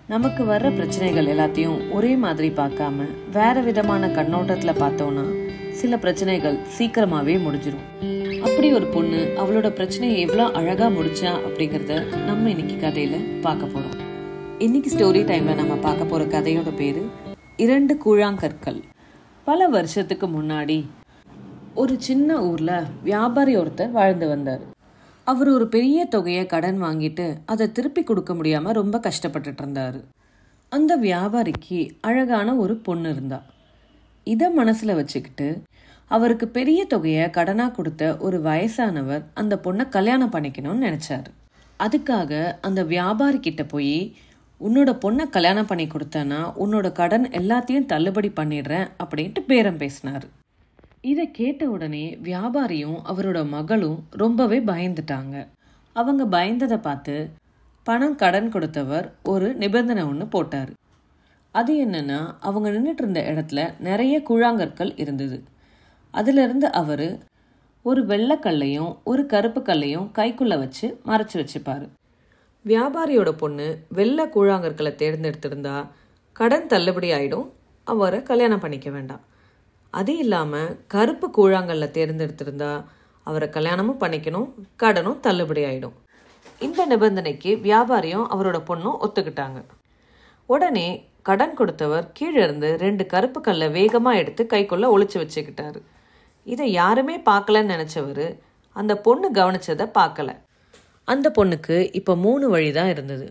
நமக்கு வர்ற பிரச்சனைகள் எல்லாத்தையும் ஒரே மாதிரி பார்க்காம வேற விதமான கண்ணோட்டத்துல பார்த்தோம்னா சில பிரச்சனைகள் சீக்கிரமாவே முடிஞ்சிடும். அப்படி ஒரு பொண்ணு அவளோட பிரச்சனையை எவ்வளவு அழகா முடிச்சா அப்படிங்கறத நம்ம இன்னைக்கு கதையில பார்க்க போறோம். இன்னைக்கு ஸ்டோரி டைம்ல நம்ம பார்க்க போற கதையோட பேரு 2 கூழாங்கற்கள். பல வருஷத்துக்கு முன்னாடி ஒரு சின்ன ஊர்ல வியாபாரி ஒருத்தர் வாழ்ந்து வந்தார். அவர் ஒரு பெரிய தொகையை கடன் வாங்கிட்டு அதை திருப்பி கொடுக்க முடியாம ரொம்ப கஷ்டப்பட்டுட்டு இருந்தாரு. அந்த வியாபாரிக்கு அழகான ஒரு பொண்ணு இருந்தா. இதை மனசுல வச்சுக்கிட்டு அவருக்கு பெரிய தொகையை கடனா கொடுத்த ஒரு வயசானவர் அந்த பொண்ணை கல்யாணம் பண்ணிக்கணும்னு நினைச்சாரு. அதுக்காக அந்த வியாபாரி கிட்ட போய், உன்னோட பொண்ணை கல்யாணம் பண்ணி கொடுத்தனா உன்னோட கடன் எல்லாத்தையும் தள்ளுபடி பண்ணிடுறேன் அப்படின்ட்டு பேரம் பேசினாரு. இதை கேட்ட உடனே வியாபாரியும் அவரோட மகளும் ரொம்பவே பயந்துட்டாங்க. அவங்க பயந்ததை பார்த்து பணம் கடன் கொடுத்தவர் ஒரு நிபந்தனை ஒன்று போட்டாரு. அது என்னன்னா, அவங்க நின்றுட்டு இருந்த இடத்துல நிறைய கூழாங்கற்கள் இருந்தது. அதுல இருந்து அவரு ஒரு வெள்ளைக்கல்லையும் ஒரு கருப்பு கல்லையும் கைக்குள்ள வச்சு மறைச்சு வச்சுப்பாரு. வியாபாரியோட பொண்ணு வெள்ளை கூழாங்கற்களை தேர்ந்தெடுத்திருந்தா கடன் தள்ளுபடி ஆயிடும், அவரை கல்யாணம் பண்ணிக்க வேண்டாம். அது இல்லாமல் கருப்பு கூழாங்கல்ல தேர்ந்தெடுத்திருந்தா அவரை கல்யாணமும் பண்ணிக்கணும், கடனும் தள்ளுபடி ஆயிடும். இந்த நிபந்தனைக்கு வியாபாரியும் அவரோட பொண்ணும் ஒத்துக்கிட்டாங்க. உடனே கடன் கொடுத்தவர் கீழே இருந்து 2 கருப்பு கல்லை வேகமாக எடுத்து கைக்குள்ள ஒளிச்சு வச்சுக்கிட்டாரு. இதை யாருமே பார்க்கலன்னு நினைச்சவர் அந்த பொண்ணு கவனிச்சதை பார்க்கல. அந்த பொண்ணுக்கு இப்போ 3 வழி தான் இருந்தது.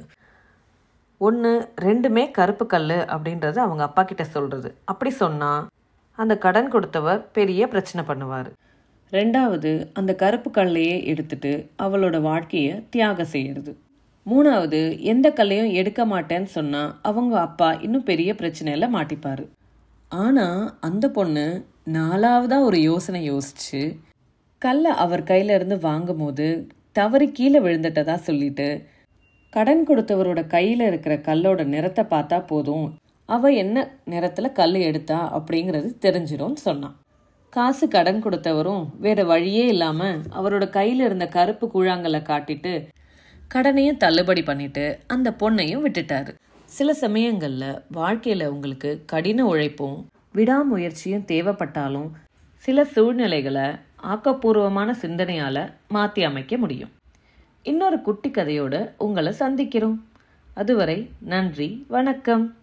ஒன்று, 2மே கருப்பு கல் அப்படின்றது அவங்க அப்பா கிட்ட சொல்றது. அப்படி சொன்னா அந்த கடன் கொடுத்தவர் பெரிய பிரச்சனை பண்ணுவார். 2வது, அந்த கருப்பு கல்லையே எடுத்துட்டு அவளோட வாழ்க்கையை தியாகம் செய்யறது. 3வது, எந்த கல்லையும் எடுக்க மாட்டேன்னு சொன்னா அவங்க அப்பா இன்னும் பெரிய பிரச்சனையில மாட்டிப்பாரு. ஆனா அந்த பொண்ணு 4வதா ஒரு யோசனை யோசிச்சு கல்லை அவர் கையில இருந்து வாங்கும் போது தவறி கீழே விழுந்துட்டதா சொல்லிட்டு, கடன் கொடுத்தவரோட கையில இருக்கிற கல்லோட நிறத்தை பார்த்தா போதும், அவ என்ன நிறத்துல கல் எடுத்தா அப்படிங்கிறது தெரிஞ்சிடும் சொன்னான். காசு கடன் கொடுத்தவரும் வேற வழியே இல்லாம அவரோட கையில இருந்த கருப்பு கூழாங்கல்லை காட்டிட்டு கடனையும் தள்ளுபடி பண்ணிட்டு அந்த பொண்ணையும் விட்டுட்டாரு. சில சமயங்கள்ல வாழ்க்கையில உங்களுக்கு கடின உழைப்பும் விடாமுயற்சியும் தேவைப்பட்டாலும் சில சூழ்நிலைகளை ஆக்கப்பூர்வமான சிந்தனையால மாத்தி அமைக்க முடியும். இன்னொரு குட்டி கதையோட உங்களை சந்திக்கிறோம். அதுவரை நன்றி, வணக்கம்.